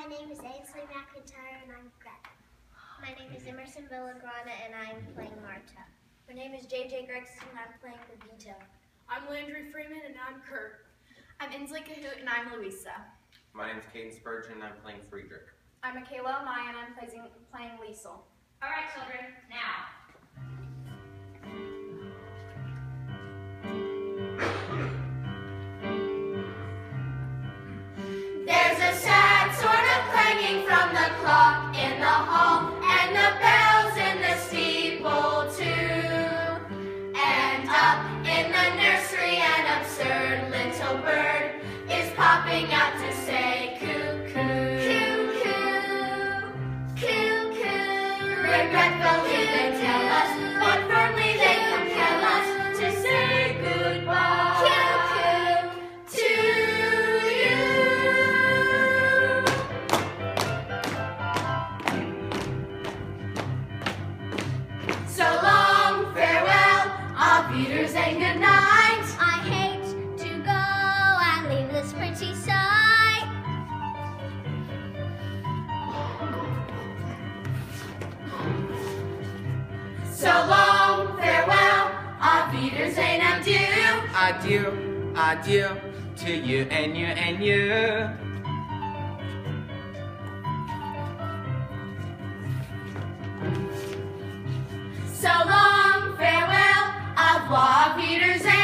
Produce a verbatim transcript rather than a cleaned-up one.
my name is Ainsley McIntyre and I'm Greta. My name is Emerson Villagrana and I'm playing Marta. My name is J J Gregson and I'm playing Bebito. I'm Landry Freeman and I'm Kurt. I'm Inslee Cahoot and I'm Louisa. My name is Caden Spurgeon and I'm playing Friedrich. I'm Michaela Amaya and I'm playing, playing Liesel. All right, children, now. There's a sad sort of clanging from the clock in the hall and the bells in the steeple too. And up in the nursery an absurd little bird is popping out to say cuckoo. Cuckoo, cuckoo. Regretfully they tell us, but firmly they compel us to say goodbye. Cuckoo to you. So long, farewell, auf Wiedersehen, good night. I hate to go and leave this pretty sight. So long, farewell, auf Wiedersehen, adieu. Adieu, adieu to you and you and you. So long, farewell, au revoir, auf Wiedersehen.